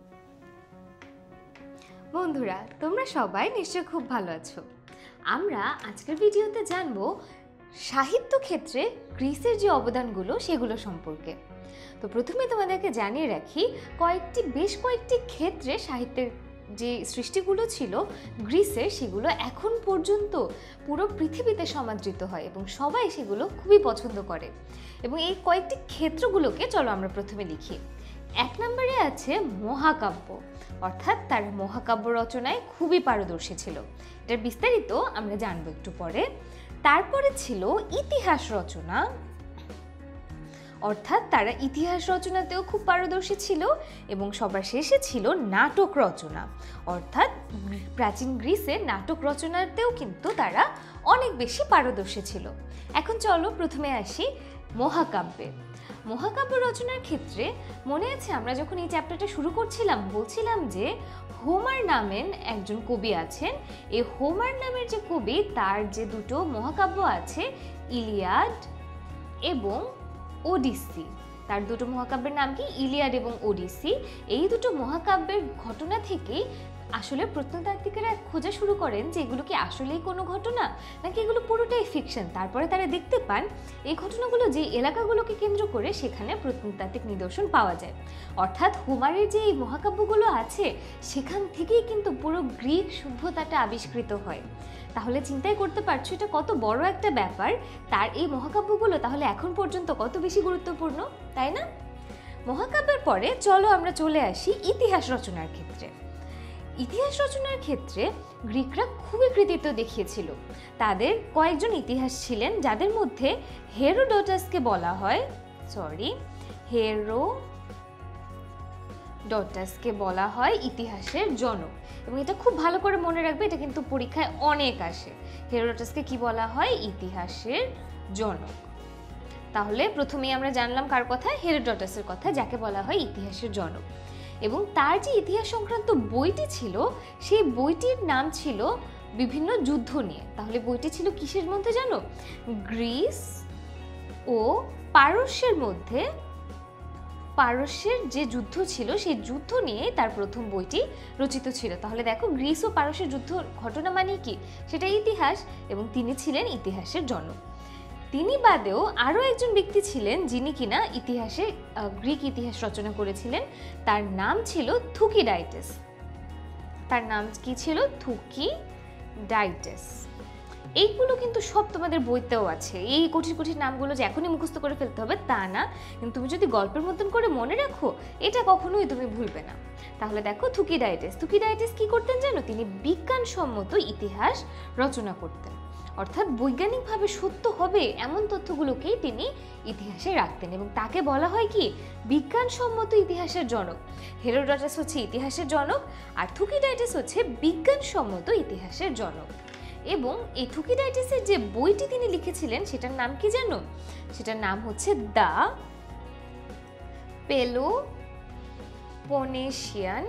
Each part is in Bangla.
বন্ধুরা, তোমরা সবাই নিশ্চয়ই খুব ভালো আছো। আমরা আজকের ভিডিওতে জানবো সাহিত্য ক্ষেত্রে গ্রিসের যে অবদানগুলো সেগুলো সম্পর্কে। তো প্রথমে তোমাদেরকে জানিয়ে রাখি, বেশ কয়েকটি ক্ষেত্রে সাহিত্যের যে সৃষ্টিগুলো ছিল গ্রিসের, সেগুলো এখন পর্যন্ত পুরো পৃথিবীতে সমাদৃত হয় এবং সবাই সেগুলো খুবই পছন্দ করে। এবং এই কয়েকটি ক্ষেত্রগুলোকে চলো আমরা প্রথমে লিখি। 1 নম্বরে আছে মহাকাব্য, অর্থাৎ তার মহাকাব্য রচনায় খুবই পারদর্শী ছিল। এটার বিস্তারিত আমরা জানবো একটু পরে। তারপরে ছিল ইতিহাস রচনা, অর্থাৎ তারা ইতিহাস রচনাতেও খুব পারদর্শী ছিল। এবং সবার শেষে ছিল নাটক রচনা, অর্থাৎ প্রাচীন গ্রিসে নাটক রচনাতেও কিন্তু তারা অনেক বেশি পারদর্শী ছিল। এখন চলো প্রথমে আসি মহাকাব্যে। মহাকাব্য রচনার ক্ষেত্রে মনে আছে আমরা যখন এই চ্যাপ্টারটা শুরু করছিলাম বলছিলাম যে হোমার নামের একজন কবি আছেন। এই হোমার নামের যে কবি, তার যে দুটো মহাকাব্য আছে, ইলিয়াড এবং ওডিসি, তার দুটো মহাকাব্যের নাম কি? ইলিয়াড এবং ওডিসি। এই দুটো মহাকাব্যের ঘটনা থেকেই আসলে প্রত্নতাত্ত্বিকেরা খোঁজা শুরু করেন যে এগুলো কি আসলেই কোনো ঘটনা নাকি এগুলো পুরোটাই ফিকশন। তারপরে তারা দেখতে পান এই ঘটনাগুলো যে এলাকাগুলোকে কেন্দ্র করে সেখানে প্রত্নতাত্ত্বিক নিদর্শন পাওয়া যায়। অর্থাৎ হোমারের যে এই মহাকাব্যগুলো আছে সেখান থেকেই কিন্তু পুরো গ্রিক সভ্যতাটা আবিষ্কৃত হয়। তাহলে চিন্তাই করতে পারছো এটা কত বড় একটা ব্যাপার। তার এই মহাকাব্যগুলো তাহলে এখন পর্যন্ত কত বেশি গুরুত্বপূর্ণ, তাই না? মহাকাব্যের পরে চলো আমরা চলে আসি ইতিহাস রচনার ক্ষেত্রে। ইতিহাস রচনার ক্ষেত্রে গ্রিকরা খুবই কৃতিত্ব দেখিয়েছিল। তাদের কয়েকজন ইতিহাস ছিলেন যাদের মধ্যে হেরোডোটাসকে বলা হয় ইতিহাসের জনক। এবং এটা খুব ভালো করে মনে রাখবে, এটা কিন্তু পরীক্ষায় অনেক আসে। হেরোডোটাসকে কি বলা হয়? ইতিহাসের জনক। তাহলে প্রথমেই আমরা জানলাম কার কথা? হেরোডোটাসের কথা, যাকে বলা হয় ইতিহাসের জনক। এবং তার যে ইতিহাস সংক্রান্ত বইটি ছিল সেই বইটির নাম ছিল বিভিন্ন যুদ্ধ নিয়ে। তাহলে বইটি ছিল কিসের মধ্যে জানো? গ্রিস ও পারস্যের মধ্যে, পারস্যের যে যুদ্ধ ছিল সেই যুদ্ধ নিয়ে তার প্রথম বইটি রচিত ছিল। তাহলে দেখো, গ্রিস ও পারস্যের যুদ্ধ ঘটনা মানে কি? সেটা ইতিহাস, এবং তিনি ছিলেন ইতিহাসের জনক। তিনি বাদেও আরও একজন ব্যক্তি ছিলেন যিনি কিনা গ্রিক ইতিহাস রচনা করেছিলেন। তার নাম ছিল থুকিডাইটেস। তার নাম কি ছিল? থুকিডাইটেস। এইগুলো কিন্তু সব তোমাদের বইতেও আছে। এই কঠিন কঠিন নামগুলো যে এখনই মুখস্থ করে ফেলতে হবে তা না, কিন্তু তুমি যদি গল্পের মতন করে মনে রাখো এটা কখনোই তুমি ভুলবে না। তাহলে দেখো, থুকিডাইটেস কি করতেন জানো? তিনি বিজ্ঞানসম্মত ইতিহাস রচনা করতেন। অর্থাৎ বৈজ্ঞানিকভাবে সত্য হবে এমন তথ্যগুলোকেই তিনি ইতিহাসে রাখতেন, এবং তাকে বলা হয় কি? বিজ্ঞানসম্মত ইতিহাসের জনক। হেরোডোটাস হচ্ছে ইতিহাসের জনক, আর থুকিডাইটেস হচ্ছে বিজ্ঞানসম্মত ইতিহাসের জনক। এবং এই থুকিডাইটেসের যে বইটি তিনি লিখেছিলেন সেটার নাম কি জানো? সেটার নাম হচ্ছে দ্য পেলোপনেশিয়ান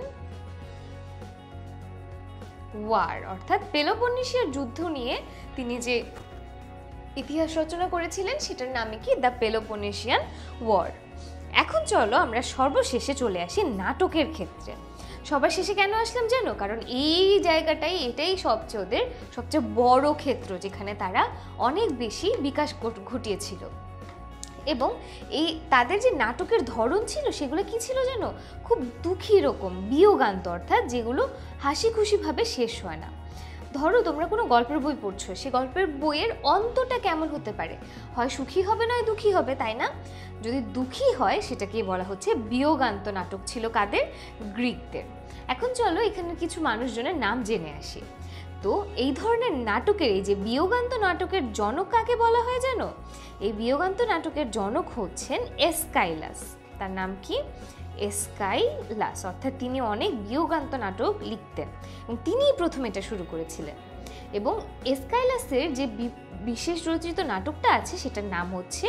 ওয়ার। অর্থাৎ পেলোপনেশিয়ার যুদ্ধ নিয়ে তিনি যে ইতিহাস রচনা করেছিলেন সেটার নামে কি? The Peloponnesian war. এখন চলো আমরা সর্বশেষে চলে আসি নাটকের ক্ষেত্রে। সবার শেষে কেন আসলাম জানো? কারণ এই জায়গাটাই, এটাই সবচেয়ে বড় ক্ষেত্র যেখানে তারা অনেক বেশি বিকাশ ঘটিয়েছিল। এবং এই তাদের যে নাটকের ধরন ছিল সেগুলো কি ছিল জানো? খুব দুঃখী রকম, বিয়োগান্ত, অর্থাৎ যেগুলো হাসি খুশিভাবে শেষ হয় না। ধরো তোমরা কোনো গল্পের বই পড়ছো, সেই গল্পের বইয়ের অন্তটা কেমন হতে পারে? হয় সুখী হবে নয় দুঃখী হবে, তাই না? যদি দুঃখী হয় সেটাকে বলা হচ্ছে বিয়োগান্ত নাটক ছিল কাদের? গ্রিকদের। এখন চলো এখানে কিছু মানুষজনের নাম জেনে আসি। তো এই ধরনের নাটকের, এই যে বিয়োগান্ত নাটকের জনক কাকে বলা হয় জানো? এই বিয়োগান্ত নাটকের জনক হচ্ছেন এসকাইলাস। তার নাম কি? এসকাইলাস। অর্থাৎ তিনি অনেক বিয়োগান্ত নাটক লিখতেন এবং তিনিই প্রথম এটা শুরু করেছিলেন। এবং এসকাইলাসের যে বিশেষ রচিত নাটকটা আছে সেটার নাম হচ্ছে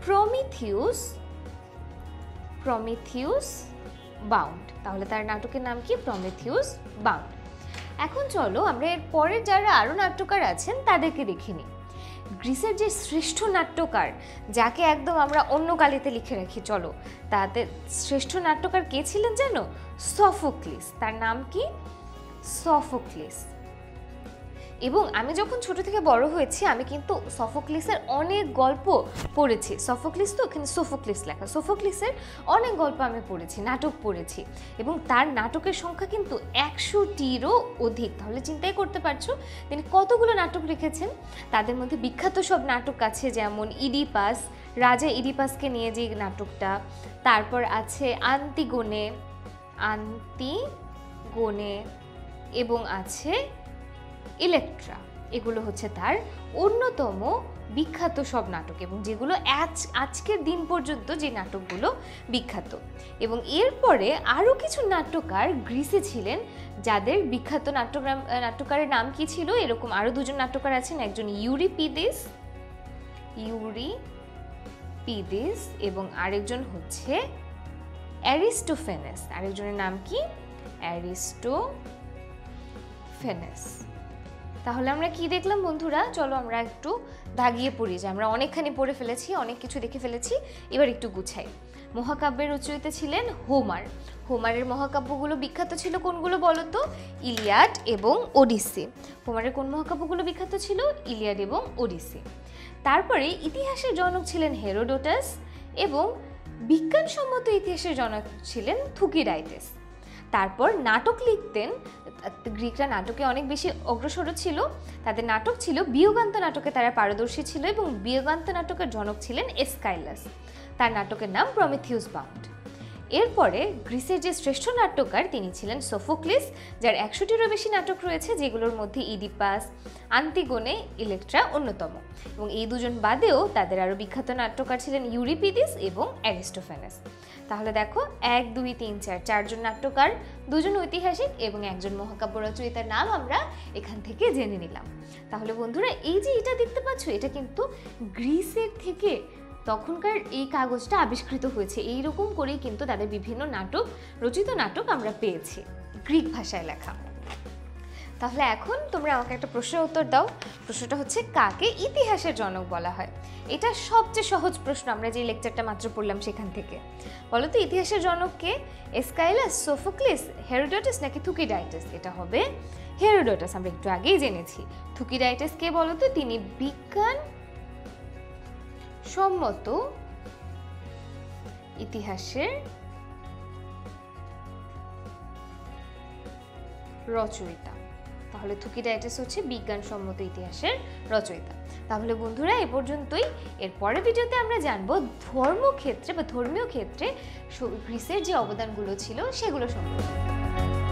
প্রমিথিউস বাউন্ড। তাহলে তার নাটকের নাম কি? Prometheus bound. এখন চলো আমরা এর পরের যারা আরও নাট্যকার আছেন তাদেরকে দেখে নিই। গ্রিসের যে শ্রেষ্ঠ নাট্যকার, যাকে একদম আমরা অন্য কালিতে লিখে রাখি, চলো তাদের শ্রেষ্ঠ নাট্যকার কে ছিলেন জানো? সফোক্লিস। তার নাম কি? সফোক্লিস। এবং আমি যখন ছোট থেকে বড় হয়েছি আমি কিন্তু সফোক্লিসের অনেক গল্প পড়েছি। সফোক্লিস তো এখানে সোফোক্লিস লেখা, সোফোক্লিসের অনেক গল্প আমি পড়েছি, নাটক পড়েছি, এবং তার নাটকের সংখ্যা কিন্তু 100টিরও অধিক। তাহলে চিন্তাই করতে পারছো তিনি কতগুলো নাটক লিখেছেন। তাদের মধ্যে বিখ্যাত সব নাটক আছে, যেমন ইডিপাস, রাজা ইডিপাসকে নিয়ে যে নাটকটা, তারপর আছে আন্তিগোনে এবং আছে ইলেকট্রা। এগুলো হচ্ছে তার অন্যতম বিখ্যাত সব নাটক, এবং যেগুলো আজকের দিন পর্যন্ত যে নাটকগুলো বিখ্যাত। এবং এরপরে আরও কিছু নাট্যকার গ্রিসে ছিলেন, যাদের বিখ্যাত নাট্যকারের নাম কি ছিল? এরকম আরও দুজন নাট্যকার আছেন, একজন ইউরিপিদিস এবং আরেকজন হচ্ছে অ্যারিস্টোফেনেস। আরেকজনের নাম কি? অ্যারিস্টোফেনেস। তাহলে আমরা কি দেখলাম বন্ধুরা? চলো আমরা একটু দাগিয়ে পড়ি, যে আমরা অনেকখানি পড়ে ফেলেছি, অনেক কিছু দেখে ফেলেছি, এবার একটু গুছাই। মহাকাব্যের রচয়িতা ছিলেন হোমার। হোমারের মহাকাব্যগুলো বিখ্যাত ছিল কোনগুলো বলো তো? ইলিয়াড এবং ওডিসি। হোমারের কোন মহাকাব্যগুলো বিখ্যাত ছিল? ইলিয়াড এবং ওডিসি। তারপরে ইতিহাসের জনক ছিলেন হেরোডোটাস, এবং বিজ্ঞানসম্মত ইতিহাসের জনক ছিলেন থুকিডাইটেস। তারপর নাটক লিখতেন, গ্রিকরা নাটকে অনেক বেশি অগ্রসর ছিল। তাদের নাটক ছিল বিয়োগান্ত নাটকে তারা পারদর্শী ছিল, এবং বিয়োগান্ত নাটকের জনক ছিলেন এসকাইলাস। তার নাটকের নাম প্রমিথিউস বাউন্ড। এরপরে গ্রিসের যে শ্রেষ্ঠ নাট্যকার তিনি ছিলেন সোফোক্লিস, যার 100টিরও বেশি নাটক রয়েছে, যেগুলোর মধ্যে ইডিপাস, আন্তিগোনে, ইলেকট্রা অন্যতম। এবং এই দুজন বাদেও তাদের আরও বিখ্যাত নাট্যকার ছিলেন ইউরিপিদিস এবং অ্যারিস্টোফেনেস। তাহলে দেখো 1, 2, 3, 4 চারজন নাট্যকার, দুজন ঐতিহাসিক এবং একজন মহাকাব্য রচয়িতার নাম আমরা এখান থেকে জেনে নিলাম। তাহলে বন্ধুরা, এই যে এটা দেখতে পাচ্ছ, এটা কিন্তু গ্রিসের থেকে তখনকার এই কাগজটা আবিষ্কৃত হয়েছে। এইরকম করেই কিন্তু তাদের বিভিন্ন রচিত নাটক আমরা পেয়েছি, গ্রিক ভাষায় লেখা। তাহলে এখন তোমরা আমাকে একটা প্রশ্নের উত্তর দাও। প্রশ্নটা হচ্ছে, কাকে ইতিহাসের জনক বলা হয়? এটা সবচেয়ে সহজ প্রশ্ন, আমরা যে লেকচারটা মাত্র পড়লাম সেখান থেকে। বলো তো, ইতিহাসের জনক কে? এসকাইলাস, সোফোক্লিস, হেরোডোটাস নাকি থুকিডাইটাস? এটা হবে হেরোডোটাস, আমরা একটু আগেই জেনেছি। থুকিডাইটাস কে বলো তো? তিনি বিজ্ঞান সম্মত ইতিহাসের রচয়িতা। তাহলে থুকিডাইটাস হচ্ছে বিজ্ঞানসম্মত ইতিহাসের রচয়িতা। তাহলে বন্ধুরা, এ পর্যন্তই। এর পরের ভিডিওতে আমরা জানবো ধর্মক্ষেত্রে বা ধর্মীয় ক্ষেত্রে গ্রিসের যে অবদানগুলো ছিল সেগুলো সম্পর্কে।